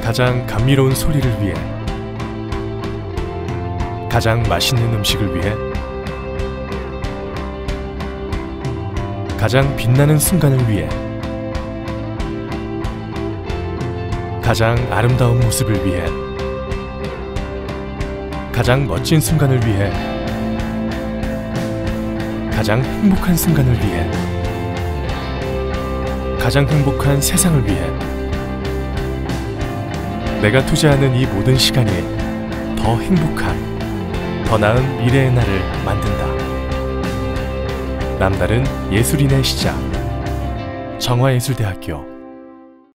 가장 감미로운 소리를 위해, 가장 맛있는 음식을 위해, 가장 빛나는 순간을 위해, 가장 아름다운 모습을 위해, 가장 멋진 순간을 위해, 가장 행복한 순간을 위해, 가장 행복한 세상을 위해, 내가 투자하는 이 모든 시간이 더 행복한, 더 나은 미래의 날을 만든다. 남다른 예술인의 시작, 정화예술대학교.